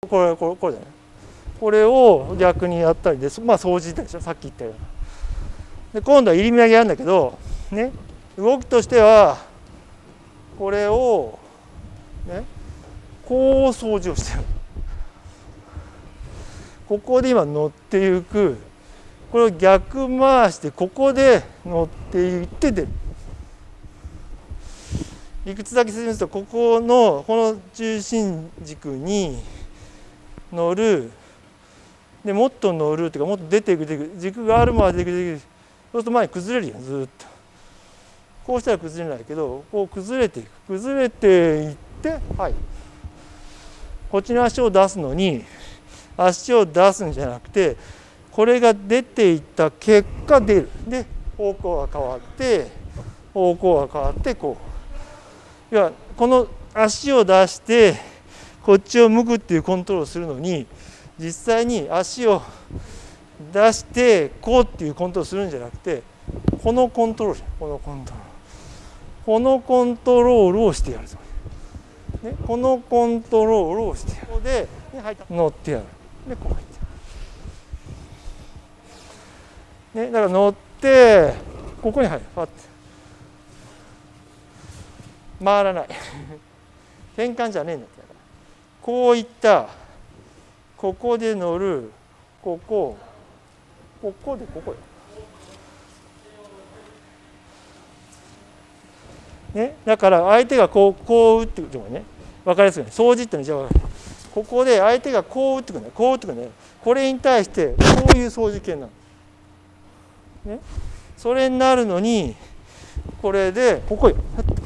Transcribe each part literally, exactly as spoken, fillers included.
これこれこれだね。これを逆にやったりで、まあ掃除でしょ、さっき言ったような。で今度は入り身上げやるんだけどね、動きとしてはこれをねこう掃除をしてる。ここで今乗っていく、これを逆回してここで乗っていって出る。理屈だけ説明すると、ここのこの中心軸に乗る、でもっと乗るというか、もっと出ていく出ていく、軸があるまで出ていく出ていく。そうすると前に崩れるよ、ずっと。こうしたら崩れないけど、こう崩れていく、崩れていって、はい、こっちの足を出すのに足を出すんじゃなくて、これが出ていった結果出る。で方向が変わって方向が変わってこう。要はこの足を出してこっちを向くっていうコントロールをするのに、実際に足を出してこうっていうコントロールをするんじゃなくて、このコントロール、このコントロール、このコントロールをしてやると、ね、このコントロールをしてやる。ここで乗ってやる。でこう入ってやる。ね、だから乗ってここに入る。パッて回らない転換じゃねえんだって。だからこういったここで乗る、ここここでここよ、ね、だから相手がこうこう打ってくるのがね、分かりやすいね。掃除ってのはじゃあここで相手がこう打ってくるんだ、こう打ってくるんだよ。これに対してこういう掃除系なの、ね、それになるのにこれでここよ、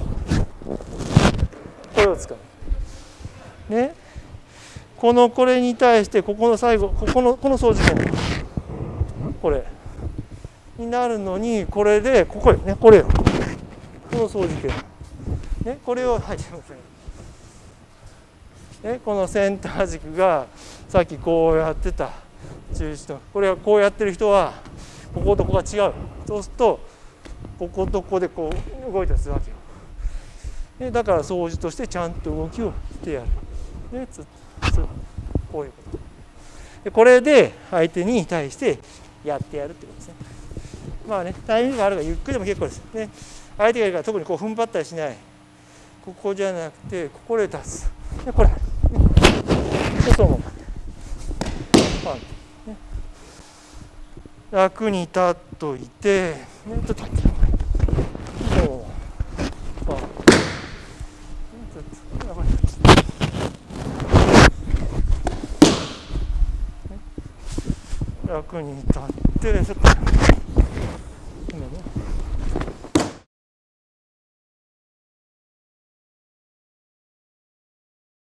これを使う。ね。このこれに対してここの最後ここのこの掃除剣これになるのに、これでここよね、これよ、この掃除剣ね、これをはいすみません。ね、このセンター軸がさっきこうやってた中心と、これはこうやってる人はこことここが違う。そうするとこことここでこう動いたりするわけよ。でだから掃除としてちゃんと動きをしてやる。でつつこういうことで、これで相手に対してやってやるってことですね。まあね、タイミングがあるからゆっくりでも結構です。で相手がいるから特にこう踏ん張ったりしない。ここじゃなくてここで立つ。でこれでそのまま、ね、楽に立っといて、ね、ちょっと待って楽に立ってちょっと